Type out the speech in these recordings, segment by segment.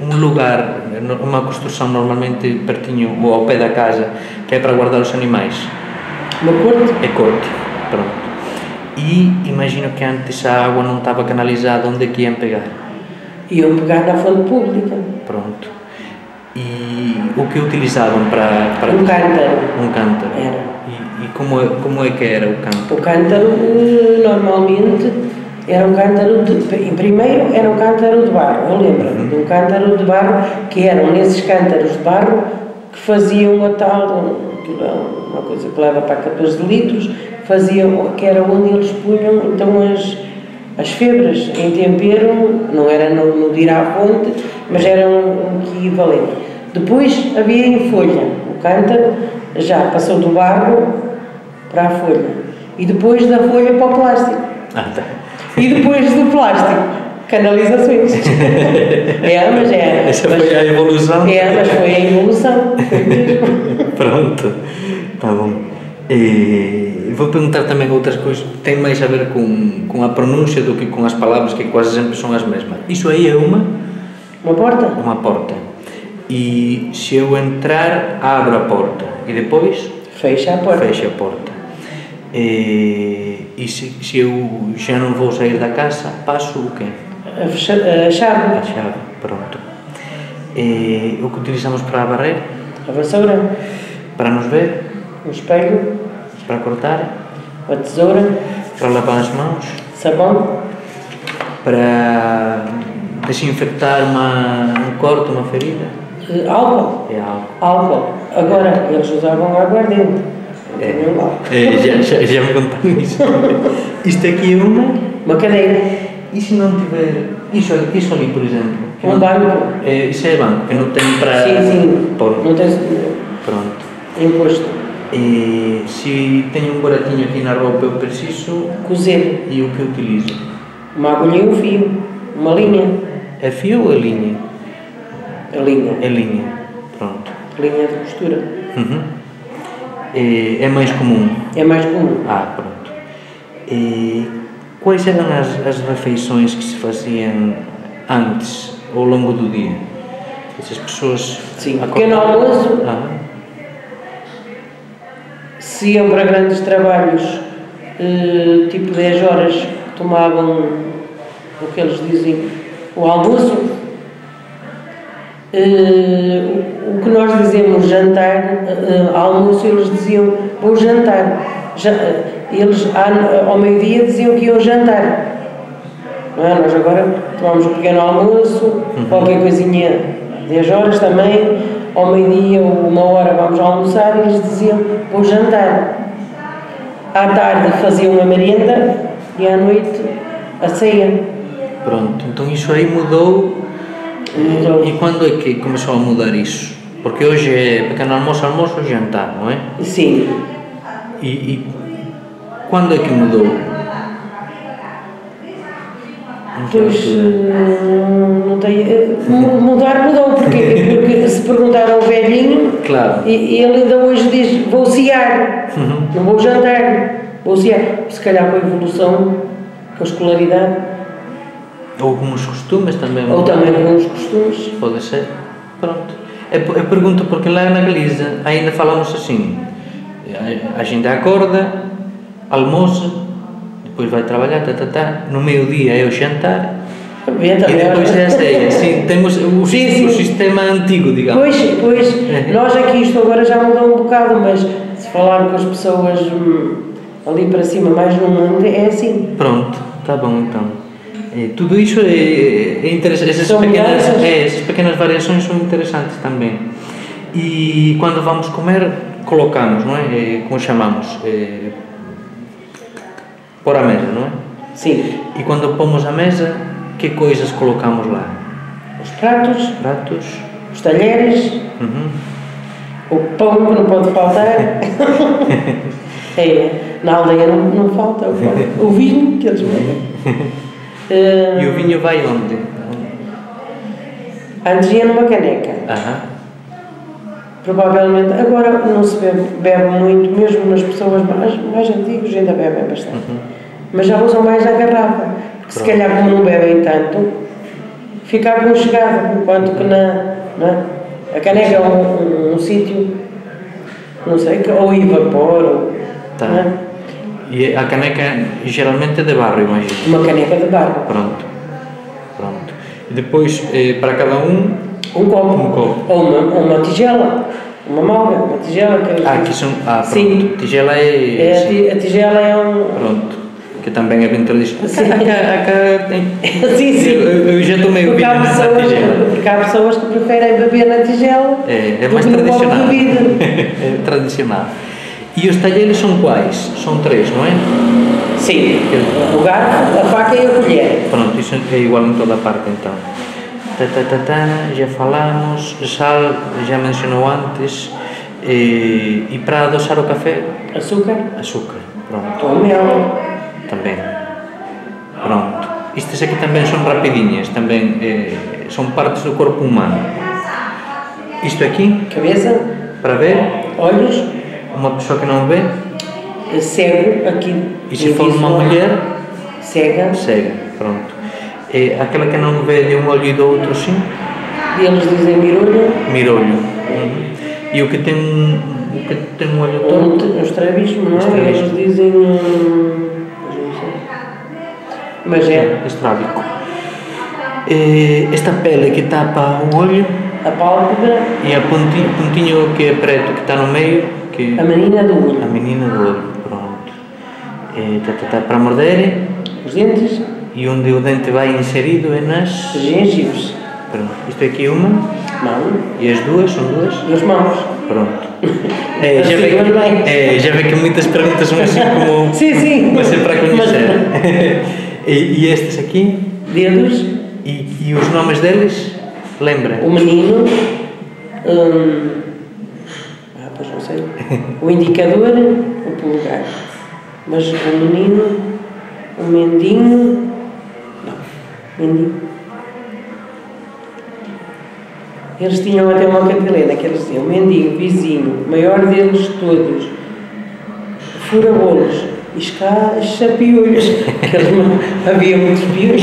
um lugar, uma construção normalmente pertinho ou ao pé da casa, que é para guardar os animais? Uma corte? É corte, pronto. E imagino que antes a água não estava canalizada, onde é que iam pegar? Iam pegar na fonte pública. Pronto. E o que utilizavam para Um cântaro. Um cântaro. Era. E como é que era o cântaro? O cântaro, normalmente, era um cântaro primeiro era um cântaro de barro, eu lembro-me de um cântaro de barro, que eram nesses cântaros de barro que faziam a tal, uma coisa que leva para 14 litros, faziam, que era onde eles punham então as febras em tempero, não era no de ir à fonte, mas era um equivalente. Depois havia em folha, o cântaro já passou do barro para a folha, e depois da folha para o plástico. Tá. E depois do plástico, canalizações. Mas é. Essa foi a evolução? Mas foi a evolução. Pronto, tá bom. Vou perguntar também outras coisas que têm mais a ver com a pronúncia do que com as palavras, que quase sempre são as mesmas. Isso aí é uma porta? Uma porta. E se eu entrar, abro a porta. E depois? Fecha a porta. Fecha a porta. E se eu já não vou sair da casa, passo o quê? A chave. A chave, pronto. O que utilizamos para varrer? A vassoura. Para nos ver? O espelho. Para cortar? A tesoura. Para lavar as mãos? Sabão. Para desinfectar um corte, uma ferida? Álcool. É álcool. Álcool. Agora, eles usavam aguardente. Já me contaram isso. Isto aqui é uma cadeira. E se não tiver isso ali, por exemplo? Um banco. Isso é banco, que não tem para... Sim. Pôr. Não tem... Pronto. Imposto. Se tenho um buraquinho aqui na roupa, eu preciso... Cozer. E o que utilizo? Uma agulha e um fio. Uma linha. É fio ou é linha? É linha. É linha. Pronto. Linha de costura. Uhum. É mais comum? É mais comum. Pronto. Quais eram as refeições que se faziam antes, ao longo do dia? Essas pessoas... Sim, pequeno almoço. Se iam para grandes trabalhos, tipo 10 horas, tomavam o que eles dizem, o almoço. O que nós dizemos jantar, almoço, eles diziam vou jantar. Eles ao meio-dia diziam que iam jantar. Não é? Nós agora tomamos um pequeno almoço, qualquer coisinha, 10 horas também, ao meio-dia ou 1 hora vamos almoçar, e eles diziam vou jantar. À tarde faziam uma merienda e à noite a ceia. Pronto, então isso aí mudou. E quando é que começou a mudar isso? Porque hoje é pequeno almoço, almoço e jantar, não é? Sim. E quando é que mudou? Pois, não tem... Mudou, porque se perguntar ao velhinho, claro. E ele ainda hoje diz, vou cear, não vou jantar, vou cear. Se calhar com a evolução, com a escolaridade. Ou com os costumes também. Ou também com os costumes. Pode ser. Pronto. Eu pergunto porque lá na Galiza ainda falamos assim, a gente acorda, almoça, depois vai trabalhar, no meio-dia é o jantar e depois é a ceia. Sim, temos o sistema antigo, digamos. Pois, nós aqui isto agora já mudou um bocado, mas se falar com as pessoas ali para cima, mais no mundo, é assim. Pronto, está bom então. Tudo isso é interessante, essas pequenas variações são interessantes também. E quando vamos comer, colocamos, não é? Como chamamos? Pôr a mesa, não é? Sim. E quando pomos a mesa, que coisas colocamos lá? Os pratos. Os talheres. O pão que não pode faltar. Na aldeia não falta o vinho que eles mandam. E o vinho vai onde? Antes ia numa caneca. Provavelmente, agora não se bebe muito, mesmo nas pessoas mais antigas ainda bebem bastante. Mas já usam mais a garrafa, porque se calhar como não bebem tanto, fica aconchegado, enquanto que não é? A caneca é um sítio, não sei, ou evapora, Tá. não é? E a caneca geralmente é de barro, imagino. Uma caneca de barro. Pronto. E depois, para cada um copo. Ou uma tigela, uma malga, uma tigela. Aqui são. Pronto. Sim. Tigela A tigela é Pronto. Que também é bem tradicional. Sim. Acá tem. Sim. Eu já tomei o vinho na tigela. Porque há pessoas que preferem beber na tigela. É mais do que no copo tradicional. de vidro. É tradicional. E os talheres são quais? São 3, não é? Sim. O garfo, a faca e a colher. Pronto, isso é igual em toda a parte então. Já falamos, sal, já mencionou antes. E para adoçar o café? Açúcar. Pronto. Ou mel. Também. Pronto. Estas aqui também são rapidinhas, também são partes do corpo humano. Isto aqui, Cabeça. para ver, Olhos. uma pessoa que não vê, Cego. Aqui. e se for uma mulher, cega. pronto. Aquela que não vê de um olho e do outro, sim, E eles dizem mirolho. mirolho. E o que tem um olho Ou torto, um estrabismo, não é? Estrabismo. Eles dizem. Não sei. Mas é. estrábico. Esta pele que tapa o olho A pálpebra. e a pontinho que é preto que está no meio, que A menina do a olho. menina do olho, pronto. Para morder, Os dentes. e onde o dente vai inserido é nas. Gengivos. Pronto. Isto aqui é uma, Mão. e as duas são duas. E as mãos. Pronto. As Já vê que muitas perguntas são assim como. Sim. Vai ser para conhecer. E estes aqui? Dedos. E os nomes deles? Lembra? O menino. Pois não sei. O indicador. O polegar. Mas o menino. O mendinho. Não. Mendinho. Eles tinham até uma cantilena que eles diziam: mendinho, vizinho, maior deles todos, fura-bolos, chapiolhos. Havia muitos piolhos.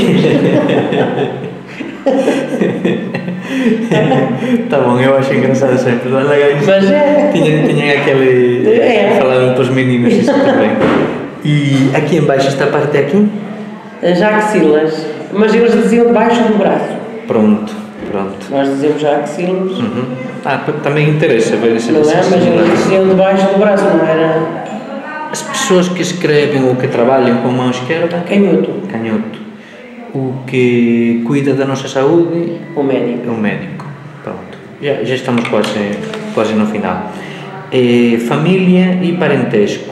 Tá bom, eu acho engraçado sempre. Mas é. Tinha aquele. Falavam para os meninos isso também. E aqui embaixo, esta parte é aqui? As axilas. Mas eles diziam debaixo do braço. Pronto. Nós dizemos axilas. Também interessa ver essa Não é? Mas eles diziam debaixo do braço, não era? As pessoas que escrevem ou que trabalham com a mão esquerda? Canhoto. O que cuida da nossa saúde? O médico. É o médico. Pronto. Já estamos quase no final. Família e parentesco.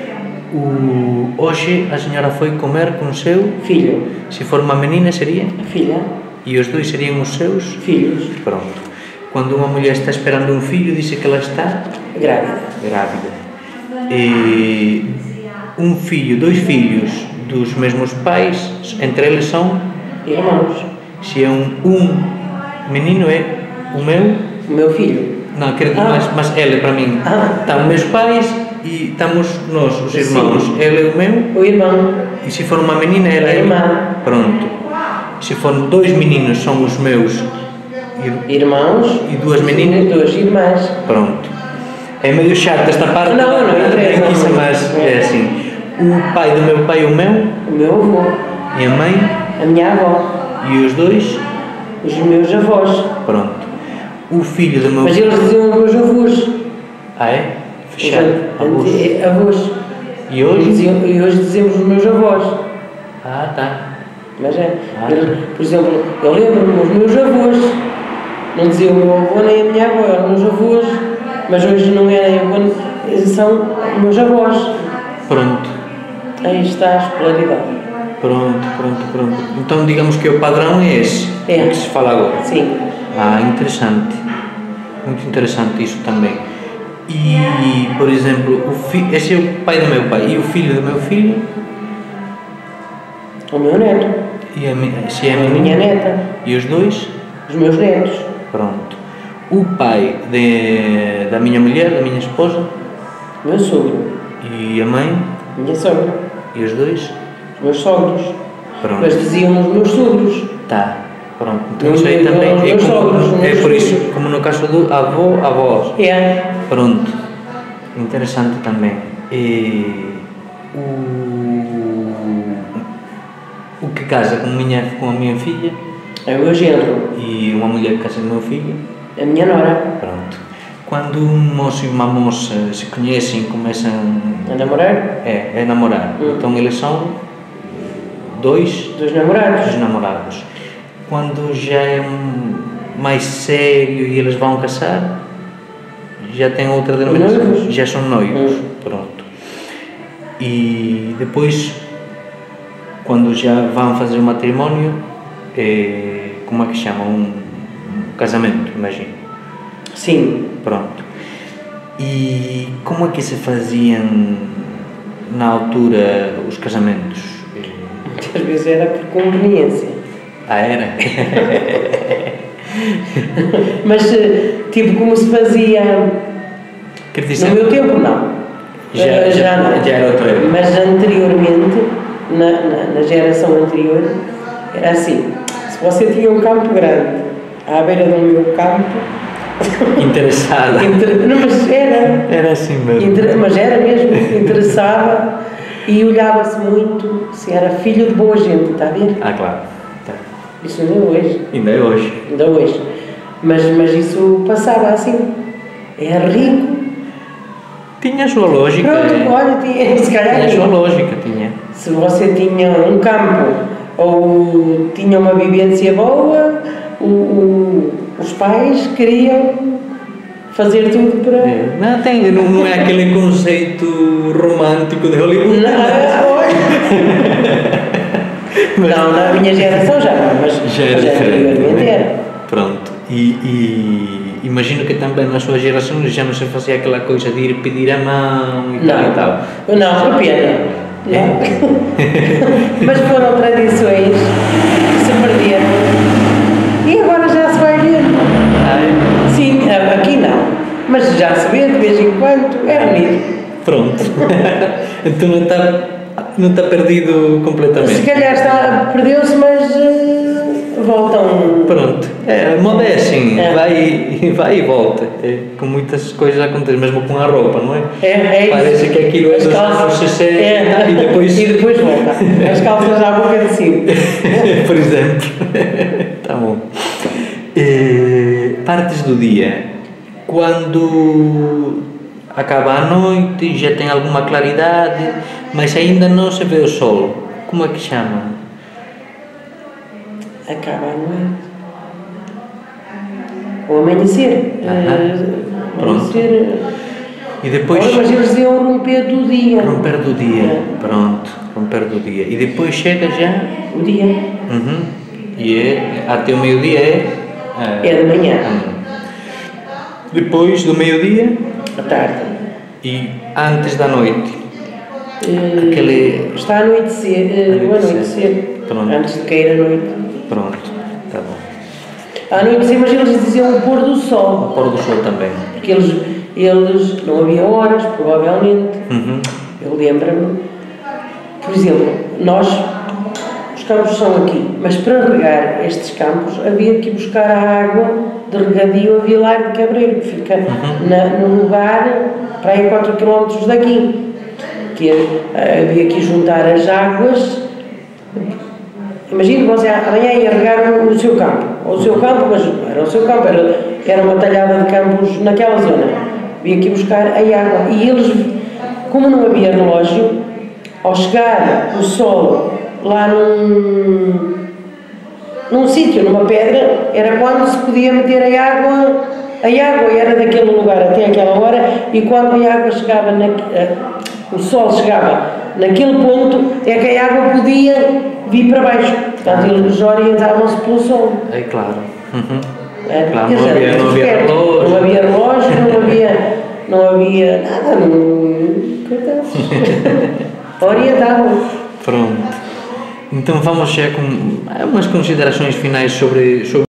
Hoje a senhora foi comer com o seu filho. Se for uma menina, seria? A filha. E os dois seriam os seus filhos. Pronto. Quando uma mulher está esperando um filho, diz que ela está grávida. E dois filhos dos mesmos pais, entre eles são irmãos. Se é um menino, é o meu filho. Não, acredito, mas ele para mim. Estão meus pais e estamos nós, os irmãos. Sim. Ele é o irmão. E se for uma menina, ela é irmã. Pronto. Se forem dois meninos, são os meus irmãos e duas meninas, duas irmãs. Pronto. É meio chato esta parte. Não interessa. Mas é assim. O pai do meu pai é o meu avô. E a mãe? A minha avó. E os dois? Os meus avós. Pronto. O filho do meu... Mas eles diziam os meus avós. É? Fechado. Avós. E hoje? E hoje dizemos os meus avós. Tá. Mas é. Por exemplo, eu lembro-me dos meus avós. Não dizia o meu avô nem a minha avó, eram meus avós. Mas hoje não é avô, são meus avós. Pronto. Aí está a escolaridade. Pronto. Então digamos que o padrão é esse. É. O que se fala agora. Sim. Interessante. Muito interessante isso também. E, por exemplo, esse é o pai do meu pai. E o filho do meu filho? O meu neto. E se é a minha neta. E os dois? Os meus netos. Pronto. O pai da minha mulher, da minha esposa? Meu sogro. E a mãe? Minha sogra. E os dois? Os meus sogros. Pronto. Mas diziam os meus sogros. Tá. Pronto, então isso aí também é por isso, como no caso do avô, avós. Pronto, interessante também. E o que casa com a minha filha é o meu genro. E uma mulher que casa com o meu filho, a minha nora. Pronto. Quando um moço e uma moça se conhecem e começam a namorar? É namorar. Então eles são dois namorados. Quando já é mais sério e eles vão casar, já tem outra denominação, já são noivos. Pronto. E depois, quando já vão fazer o matrimónio, como é que chama? Um casamento, imagino. Sim. Pronto. E como é que se faziam na altura os casamentos? Muitas vezes era por conveniência. Era? Mas, tipo, como se fazia no meu tempo, não. Já era outra época. Mas anteriormente, na geração anterior, era assim: se você tinha um campo grande à beira do meu campo, interessada. Não, mas era assim mesmo. Mas era mesmo, interessava e olhava-se muito se era filho de boa gente, está a ver? Claro. Tá. Isso ainda é hoje. Ainda hoje. Mas isso passava assim. É rico. Tinha a sua lógica. Pronto, olha, se calhar tinha a sua lógica, tinha. Se você tinha um campo ou tinha uma vivência boa, os pais queriam fazer tudo para... Não é aquele conceito romântico de Hollywood. Não, na minha geração já não, mas já era anteriormente era. Pronto. E imagino que também na sua geração já não se fazia aquela coisa de ir pedir a mão e tal. Não, foi pena. Mas foram tradições que se perderam e agora já se vai vendo. Sim, aqui não, mas já se vê de vez em quando, é bonito. Pronto. Então não está perdido completamente. Se calhar perdeu-se, mas voltam. Pronto, a moda é assim, vai e volta. Com muitas coisas acontecem, mesmo com a roupa, não é? Parece que aquilo é dos anos 60 e depois volta. As calças à boca de cima. Por exemplo. Tá bom. Partes do dia. Quando acaba a noite, já tem alguma claridade, mas ainda não se vê o sol. Como é que chama? Acaba a noite. O amanhecer. Pronto. E depois... mas eles diziam romper do dia. Romper do dia. Pronto. Romper do dia. E depois chega já... O dia. E até o meio-dia é de manhã. Depois do meio-dia... À tarde. E antes da noite? Está a anoitecer. Pronto. Antes de cair a noite. Pronto, está bom. À noite, mas eles diziam o pôr do sol. O pôr do sol também. Porque eles não havia horas, provavelmente. Eu lembro-me, por exemplo, os campos são aqui, mas para regar estes campos havia que ir buscar a água de regadio a Vilar de Cabreiro, que fica no lugar para aí 4 km daqui. Que havia que juntar as águas. Imagine você amanhã ia regar o seu campo, mas não era o seu campo, era uma talhada de campos naquela zona. Havia que ir buscar a água. E eles, como não havia relógio, ao chegar o sol lá num sítio, numa pedra, era quando se podia meter a água era daquele lugar até aquela hora, e quando a água chegava, o sol chegava naquele ponto, é que a água podia vir para baixo. Portanto, eles orientavam-se pelo sol. É claro. Claro, não havia relógio, não havia nada. Orientavam. Pronto. Então vamos já com umas considerações finais sobre